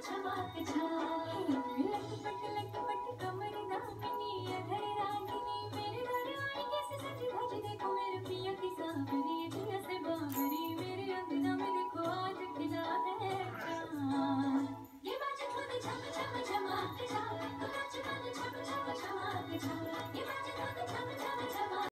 छमाक छाक लटपट लटपट कमर दामिनी अधर रागिनी मेरे घर आई कैसे सज धज देखो मेरे पिया की सावरी जिया से बावरी मेरे अंगना में देखो आज खिला है चाँद ये बाजे खुद छम छम छमाक छाक नाच गाना छम छम छमाक छाक ये बाजे